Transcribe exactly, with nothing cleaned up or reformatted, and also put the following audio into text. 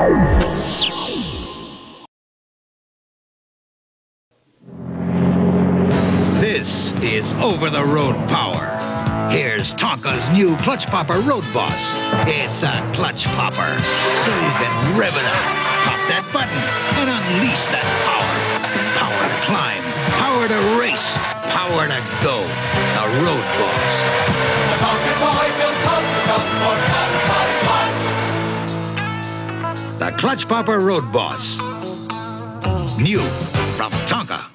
This is over-the-road power. Here's Tonka's new Clutch Popper Road Boss. It's a clutch popper, so you can rev it up, pop that button, and unleash that power. Power to climb, power to race, power to go. The Road Boss. The Tonka toy will come, come for fun, fun, fun. The Clutch Popper Road Boss. New from Tonka.